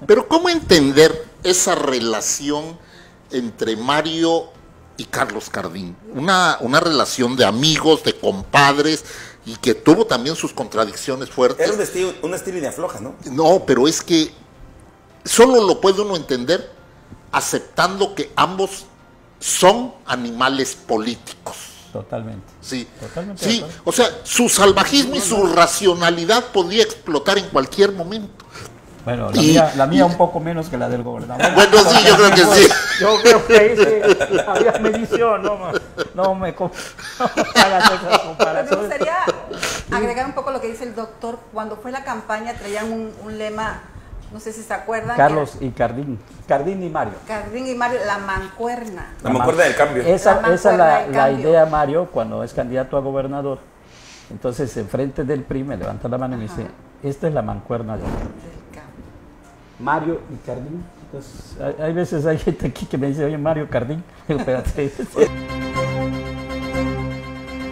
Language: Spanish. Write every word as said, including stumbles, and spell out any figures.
Pero ¿cómo entender esa relación entre Mario y Carlos Cardín? Una, una relación de amigos, de compadres, y que tuvo también sus contradicciones fuertes. Era un estilo, un estilo de afloja, ¿no? No, pero es que solo lo puede uno entender aceptando que ambos son animales políticos. Totalmente. Sí, Totalmente sí, o sea, su salvajismo y su racionalidad podía explotar en cualquier momento. Bueno, la, Y- mía, la mía y- un poco menos que la del gobernador. Bueno, sí, yo creo que sí. Yo creo que ahí sí había medición, no, ma- no me, com- no me hagas esas Pero me comparaciones. gustaría agregar un poco lo que dice el doctor. Cuando fue la campaña traían un, un lema, no sé si se acuerdan. Carlos y Cardín, Cardín y Mario. Cardín y Mario, la mancuerna. La mancuerna del cambio. Esa, La esa es la, mancuerna del la cambio. idea, Mario, cuando es candidato a gobernador. Entonces, enfrente del P R I me levanta la mano y me dice, esta es la mancuerna de Del cambio. Mario y Cardín. Entonces, hay, hay veces hay gente aquí que me dice, oye, Mario Cardín. Digo, espérate.